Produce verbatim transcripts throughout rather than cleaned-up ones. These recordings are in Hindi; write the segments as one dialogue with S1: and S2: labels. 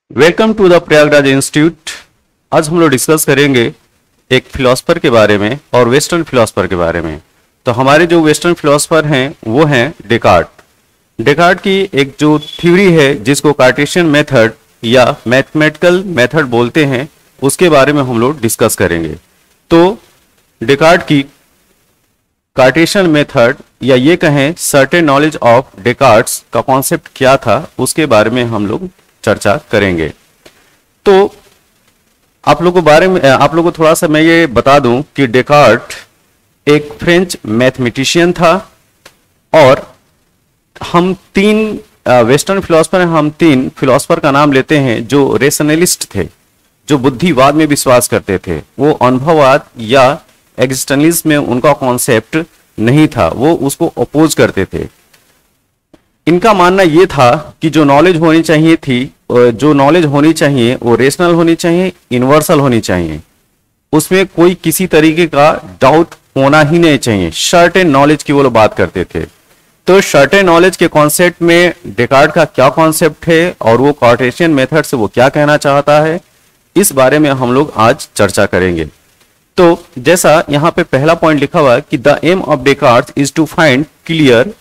S1: Welcome to the Prayagraj institute. आज हम लोग डिस्कस करेंगे एक फिलोसफर के बारे में और वेस्टर्न फिलोसफर के बारे में। तो हमारे जो वेस्टर्न फिलोसफर हैं वो हैं डेकार्ट। डेकार्ट की एक जो थ्योरी है जिसको कार्टेशियन मेथड या मैथमेटिकल मेथड बोलते हैं, उसके बारे में हम लोग डिस्कस करेंगे। तो डेकार्ट की कार्टेशियन मेथड या ये कहें सर्टेन नॉलेज ऑफ डेकार्ट्स का कॉन्सेप्ट क्या था, उसके बारे में हम लोग चर्चा करेंगे। तो आप लोगों को बारे में आप लोगों को थोड़ा सा मैं ये बता दूं कि डेकार्ट एक फ्रेंच मैथमेटिशियन था और हम तीन वेस्टर्न फिलोसफर हैं, हम तीन फिलोसफर का नाम लेते हैं जो रेशनलिस्ट थे, जो बुद्धिवाद में विश्वास करते थे। वो अनुभववाद या एग्जिस्टेंशलिज्म में उनका कॉन्सेप्ट नहीं था, वो उसको अपोज करते थे। इनका मानना यह था कि जो नॉलेज होनी चाहिए थी जो नॉलेज होनी चाहिए वो रेशनल होनी चाहिए, यूनिवर्सल होनी चाहिए, उसमें कोई किसी तरीके का डाउट होना ही नहीं चाहिए। सर्टेन नॉलेज की वो लोग बात करते थे। तो सर्टेन नॉलेज के कॉन्सेप्ट में डेकार्ट का क्या कॉन्सेप्ट है और वो कार्टेशियन मेथड से वो क्या कहना चाहता है, इस बारे में हम लोग आज चर्चा करेंगे। तो जैसा यहां पे पहला पॉइंट लिखा हुआ कि the aim of Descartes is to find clear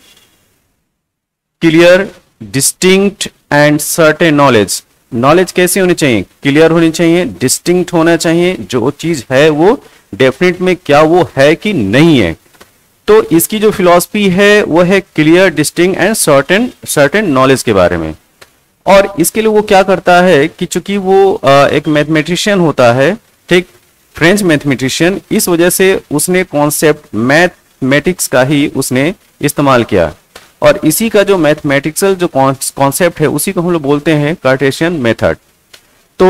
S1: clear distinct and certain knowledge. Knowledge कैसी होनी चाहिए? क्लियर होनी चाहिए, डिस्टिंक्ट होना चाहिए, जो चीज है वो डेफिनेट में क्या वो है कि नहीं है। तो इसकी जो फिलॉसफी है वो है clear distinct and certain certain knowledge के बारे में। और इसके लिए वो क्या करता है कि चूंकि वो एक मैथमेटिशियन होता है, ठीक, फ्रेंच मैथमेटिशियन, इस वजह से उसने कॉन्सेप्ट मैथमेटिक्स का ही उसने इस्तेमाल किया और इसी का जो मैथमेटिकल जो कॉन्सेप्ट है उसी को हम लोग बोलते हैं कार्टेशियन मेथड। तो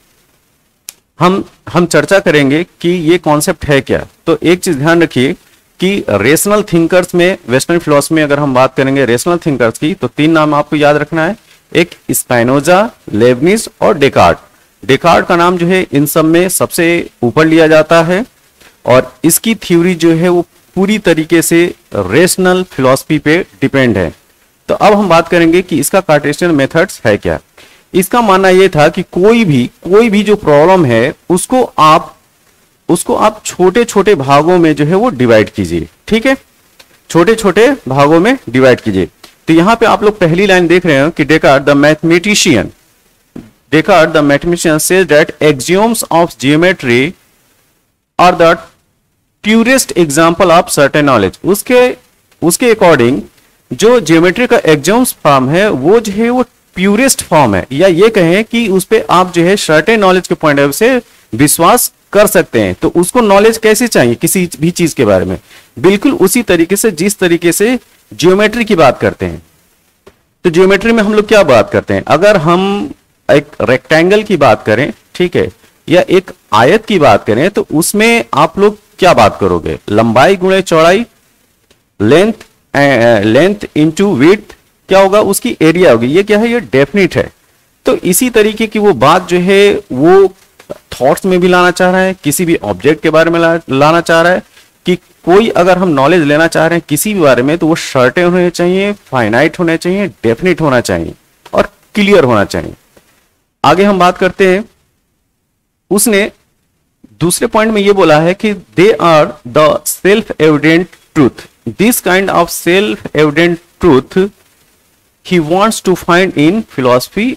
S1: हम हम चर्चा करेंगे कि ये कॉन्सेप्ट है क्या। तो एक चीज ध्यान रखिए कि रेशनल थिंकर्स में, वेस्टर्न फिलोसफी में अगर हम बात करेंगे रेशनल थिंकर्स की, तो तीन नाम आपको याद रखना है। एक स्पाइनोजा, लेबनिज और डेकार्ट। डेकार्ट का नाम जो है इन सब में सबसे ऊपर लिया जाता है और इसकी थ्योरी जो है वो पूरी तरीके से रेशनल फिलॉसफी पे डिपेंड है। तो अब हम बात करेंगे कि इसका कार्टेशियन मेथड्स है क्या। इसका मानना यह था कि कोई भी कोई भी जो प्रॉब्लम है उसको आप उसको आप छोटे छोटे भागों में जो है वो डिवाइड कीजिए, ठीक है, छोटे छोटे भागों में डिवाइड कीजिए। तो यहां पे आप लोग पहली लाइन देख रहे हो कि Descartes the mathematician Descartes the mathematician says that axioms of geometry are the purest example of certain knowledge. उसके उसके अकॉर्डिंग जो ज्योमेट्री का एक्सियोम्स फॉर्म है वो जो है वो प्यूरेस्ट फॉर्म है, या ये कहें कि उस पे आप जो है सर्टेन नॉलेज के पॉइंट ऑफ व्यू से विश्वास कर सकते हैं। तो उसको नॉलेज कैसे चाहिए किसी भी चीज के बारे में? बिल्कुल उसी तरीके से जिस तरीके से ज्योमेट्री की बात करते हैं। तो ज्योमेट्री में हम लोग क्या बात करते हैं? अगर हम एक रेक्टेंगल की बात करें, ठीक है, या एक आयत की बात करें, तो उसमें आप लोग क्या बात करोगे? लंबाई गुणे चौड़ाई, लेंथ लेंथ इनटू विड्थ, क्या होगा? उसकी एरिया होगी। ये क्या है? ये डेफिनिट है। तो इसी तरीके की वो बात जो है वो थॉट्स में भी लाना चाह रहा है, किसी भी ऑब्जेक्ट के बारे में ला, लाना चाह रहा है कि कोई अगर हम नॉलेज लेना चाह रहे हैं किसी भी बारे में तो वो सर्टेन होने चाहिए, फाइनाइट होने चाहिए, डेफिनिट होना चाहिए और क्लियर होना चाहिए। आगे हम बात करते हैं, उसने दूसरे पॉइंट में ये बोला है कि they are the self evident truth. This kind of self evident truth he wants to find in philosophy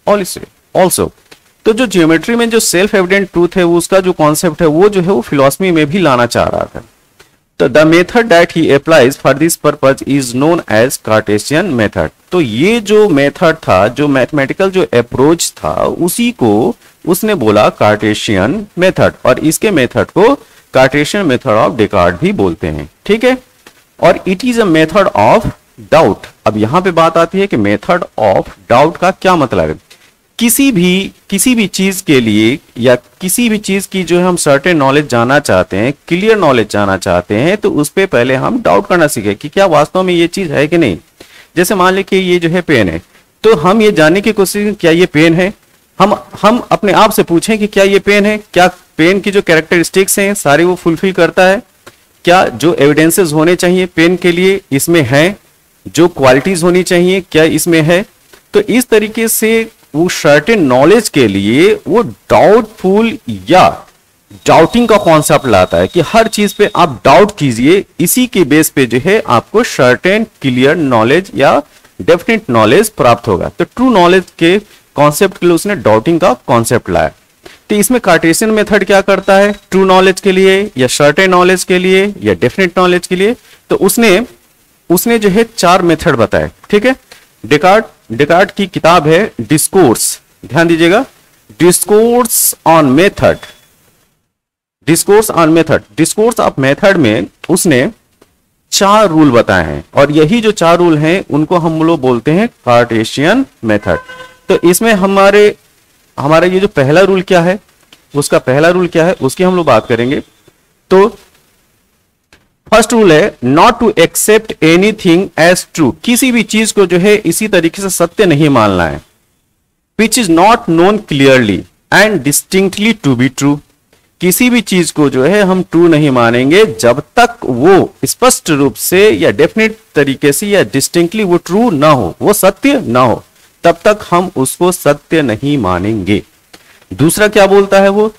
S1: also. तो जो ज्योमेट्री में जो सेल्फ एविडेंट ट्रूथ है वो उसका जो कॉन्सेप्ट है वो जो है वो फिलॉसफी में भी लाना चाह रहा था। तो the method that he applies for this purpose is known as Cartesian method. तो ये जो मेथड था, जो मैथमेटिकल जो अप्रोच था, उसी को उसने बोला कार्टेशियन मेथड, और इसके मेथड को कार्टेशियन मेथड ऑफ डेकार्ट भी बोलते हैं, ठीक है। और it is a method of doubt. अब यहां पे बात आती है कि मेथड ऑफ डाउट का क्या मतलब है। किसी भी किसी भी चीज के लिए या किसी भी चीज की जो हम सर्टेन नॉलेज जानना चाहते हैं, क्लियर नॉलेज जानना चाहते हैं, तो उस पे पहले हम डाउट करना सीखें कि क्या वास्तव में ये चीज है कि नहीं। जैसे मान लीजिए कि ये जो है पेन है, तो हम ये जानने की कोशिश क्या ये पेन है, हम हम अपने आप से पूछें कि क्या ये पेन है, क्या पेन की जो कैरेक्टरिस्टिक्स हैं सारी वो फुलफिल करता है, क्या जो एविडेंसेस होने चाहिए पेन के लिए इसमें है, जो क्वालिटीज होनी चाहिए क्या इसमें है। तो इस तरीके से वो सर्टेन नॉलेज के लिए वो डाउटफुल या डाउटिंग का कॉन्सेप्ट लाता है कि हर चीज पे आप डाउट कीजिए, इसी के बेस पे जो है आपको सर्टेन क्लियर नॉलेज या डेफिनेट नॉलेज प्राप्त होगा। तो ट्रू नॉलेज के कॉन्सेप्ट के लिए उसने डाउटिंग का कॉन्सेप्ट लाया। तो इसमें कार्टेशियन मेथड क्या करता है, ट्रू नॉलेज के लिए या सर्टेन नॉलेज के लिए या डेफिनेट नॉलेज के लिए, तो उसने उसने जो है चार मेथड बताए। ठीक है, डेकार्ट डेकार्ट की किताब है डिस्कोर्स, ध्यान दीजिएगा, discourse on method, discourse on method, discourse of method में उसने चार रूल बताए हैं, और यही जो चार रूल हैं उनको हम लोग बोलते हैं कार्टेशियन मेथड। तो इसमें हमारे हमारा ये जो पहला रूल क्या है, उसका पहला रूल क्या है उसकी हम लोग बात करेंगे। तो फर्स्ट रूल है not to accept anything as true, किसी भी चीज को जो है इसी तरीके से सत्य नहीं मानना है। Which is not known clearly and distinctly to be true, किसी भी चीज को जो है हम ट्रू नहीं मानेंगे जब तक वो स्पष्ट रूप से या डेफिनेट तरीके से या डिस्टिंक्टली वो ट्रू ना हो, वो सत्य ना हो, तब तक हम उसको सत्य नहीं मानेंगे। दूसरा क्या बोलता है वो,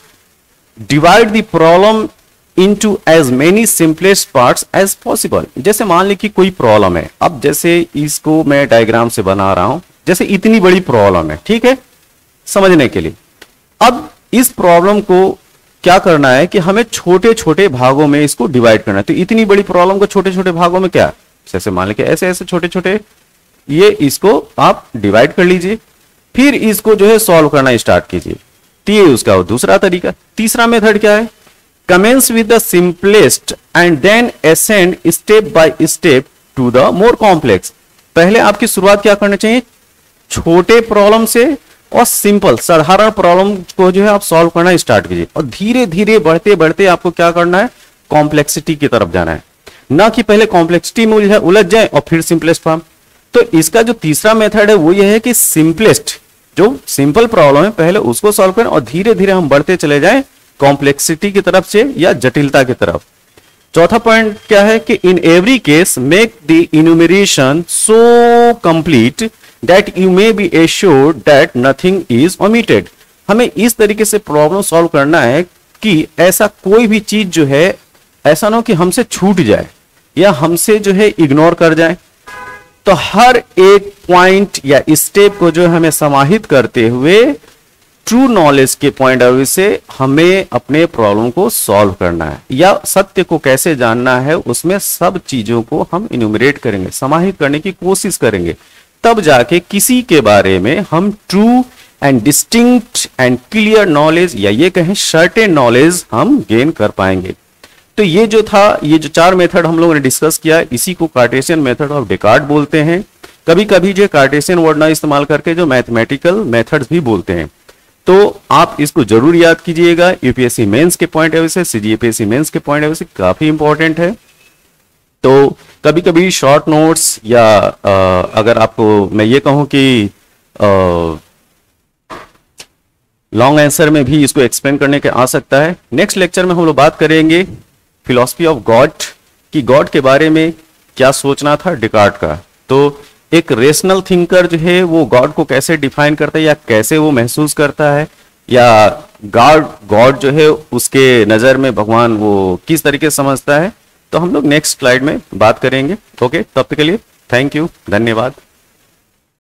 S1: divide the problem into as many simplest parts as possible. जैसे मान ली कि कोई प्रॉब्लम है, अब जैसे इसको मैं डायग्राम से बना रहा हूं, जैसे इतनी बड़ी प्रॉब्लम है, ठीक है, समझने के लिए। अब इस प्रॉब्लम को क्या करना है कि हमें छोटे छोटे भागों में इसको डिवाइड करना है। तो इतनी बड़ी प्रॉब्लम को छोटे छोटे भागों में क्या, जैसे मान लीजिए ऐसे ऐसे छोटे छोटे, ये इसको आप डिवाइड कर लीजिए, फिर इसको जो है सॉल्व करना स्टार्ट कीजिए। तो ये उसका दूसरा तरीका। तीसरा मेथड क्या है, commence with the simplest and then ascend step by step to the more complex. पहले आपकी शुरुआत क्या करनी चाहिए, छोटे प्रॉब्लम से और सिंपल साधारण प्रॉब्लम को जो है आप सॉल्व करना स्टार्ट कीजिए, और धीरे धीरे बढ़ते बढ़ते आपको क्या करना है, कॉम्प्लेक्सिटी की तरफ जाना है, ना कि पहले कॉम्प्लेक्सिटी में उलझ उलझ जाए और फिर सिंपलेस्ट फॉर्म। तो इसका जो तीसरा मेथड है वो ये है कि सिंपलेस्ट जो सिंपल प्रॉब्लम है पहले उसको सॉल्व करें, और धीरे धीरे हम बढ़ते चले जाएं कॉम्प्लेक्सिटी की तरफ से या जटिलता की तरफ। चौथा पॉइंट क्या है कि in every case make the enumeration so complete that you may be assured that nothing is omitted। हमें इस तरीके से प्रॉब्लम सॉल्व करना है कि ऐसा कोई भी चीज जो है ऐसा ना हो कि हमसे छूट जाए या हमसे जो है इग्नोर कर जाए। तो हर एक पॉइंट या स्टेप को जो हमें समाहित करते हुए ट्रू नॉलेज के पॉइंट ऑफ व्यू से हमें अपने प्रॉब्लम को सॉल्व करना है, या सत्य को कैसे जानना है उसमें सब चीजों को हम इन्यूमरेट करेंगे, समाहित करने की कोशिश करेंगे, तब जाके किसी के बारे में हम true and distinct and clear knowledge या ये कहें सर्टेन नॉलेज हम गेन कर पाएंगे। तो ये जो था, ये जो चार मेथड हम लोगों ने डिस्कस किया, इसी को कार्टेशियन मेथड ऑफ डेकार्ट बोलते हैं। कभी कभी जो कार्टेशियन वर्ड ना इस्तेमाल करके जो मैथमेटिकल मेथड्स भी बोलते हैं। तो आप इसको जरूर याद कीजिएगा, यूपीएससी मेंस के पॉइंट ऑफ व्यू से, सीजीपीएससी मेंस के पॉइंट ऑफ व्यू से काफी इंपॉर्टेंट है। तो कभी कभी शॉर्ट नोट्स या आ, अगर आपको मैं ये कहूं कि लॉन्ग आंसर में भी इसको एक्सप्लेन करने के आ सकता है। नेक्स्ट लेक्चर में हम लोग बात करेंगे फिलॉसफी ऑफ गॉड, कि गॉड के बारे में क्या सोचना था डेकार्ट का। तो एक रेशनल थिंकर जो है वो गॉड को कैसे डिफाइन करता है या कैसे वो महसूस करता है, या गॉड गॉड जो है उसके नजर में भगवान वो किस तरीके से समझता है, तो हम लोग नेक्स्ट स्लाइड में बात करेंगे। ओके, तब तक के लिए थैंक यू, धन्यवाद।